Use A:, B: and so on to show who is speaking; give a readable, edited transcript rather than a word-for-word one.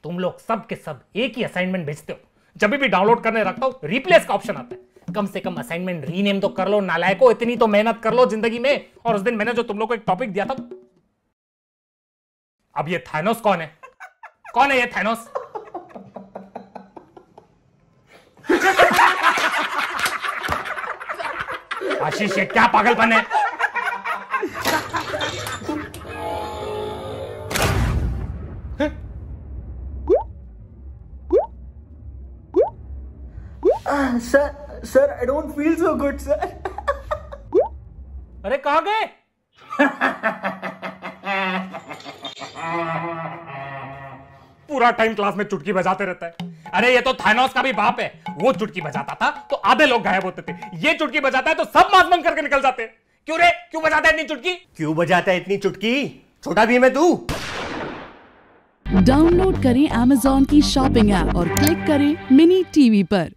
A: तुम लोग सब के सब एक ही असाइनमेंट भेजते हो। जब भी डाउनलोड करने रखता हूं रिप्लेस का ऑप्शन आता है। कम से कम असाइनमेंट रीनेम तो कर लो नालायको, इतनी तो मेहनत कर लो जिंदगी में। और उस दिन मैंने जो तुम लोग को एक टॉपिक दिया था, अब ये थानोस कौन है? कौन है ये थानोस? आशीष ये क्या पागलपन है?
B: Sir I don't feel so good sir.
A: अरे कहां गए? पूरा टाइम क्लास में चुटकी बजाते रहता है। अरे ये तो थानोस का भी बाप है। वो चुटकी बजाता था तो आधे लोग गायब होते थे। ये चुटकी बजाता है तो सब मास बंद करके निकल जाते हैं। क्यों रे, क्यों बजाता है इतनी चुटकी?
B: क्यों बजाता है इतनी चुटकी? छोटा भीम है तू?
C: डाउनलोड करें Amazon की शॉपिंग ऐप और क्लिक करें मिनी टीवी पर।